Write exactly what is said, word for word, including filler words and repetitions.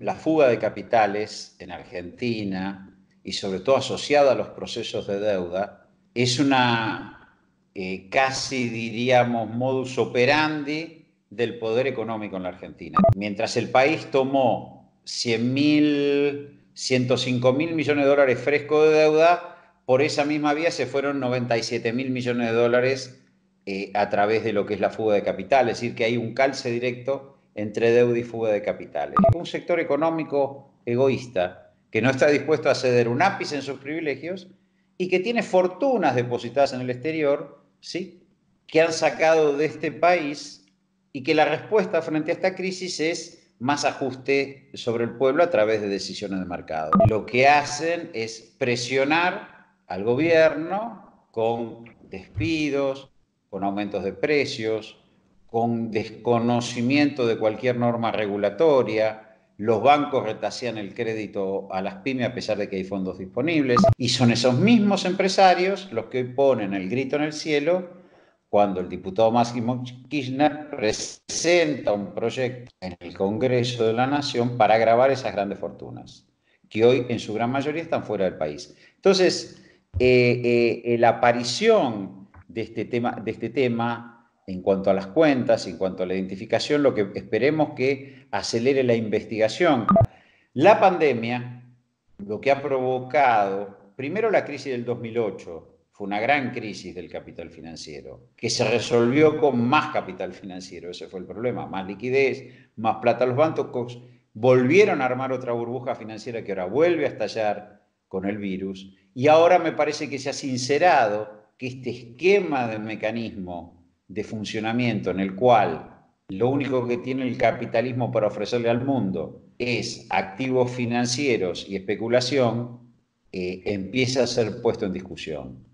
la fuga de capitales en Argentina y sobre todo asociada a los procesos de deuda es una eh, casi diríamos modus operandi del poder económico en la Argentina. Mientras el país tomó cien mil, ciento cinco mil millones de dólares frescos de deuda, por esa misma vía se fueron noventa y siete mil millones de dólares eh, a través de lo que es la fuga de capital, es decir, que hay un calce directo entre deuda y fuga de capitales. Un sector económico egoísta que no está dispuesto a ceder un ápice en sus privilegios y que tiene fortunas depositadas en el exterior, ¿sí?, que han sacado de este país y que la respuesta frente a esta crisis es más ajuste sobre el pueblo a través de decisiones de mercado. Lo que hacen es presionar al gobierno con despidos, con aumentos de precios, con desconocimiento de cualquier norma regulatoria. Los bancos retasean el crédito a las pymes a pesar de que hay fondos disponibles. Y son esos mismos empresarios los que hoy ponen el grito en el cielo cuando el diputado Máximo Kirchner presenta un proyecto en el Congreso de la Nación para gravar esas grandes fortunas, que hoy en su gran mayoría están fuera del país. Entonces, eh, eh, la aparición de este tema, de este tema en cuanto a las cuentas, en cuanto a la identificación, lo que esperemos que acelere la investigación. La pandemia, lo que ha provocado, primero la crisis del dos mil ocho, fue una gran crisis del capital financiero, que se resolvió con más capital financiero, ese fue el problema, más liquidez, más plata a los bancos, volvieron a armar otra burbuja financiera que ahora vuelve a estallar con el virus, y ahora me parece que se ha sincerado que este esquema de mecanismo de funcionamiento en el cual lo único que tiene el capitalismo para ofrecerle al mundo es activos financieros y especulación, eh, empieza a ser puesto en discusión.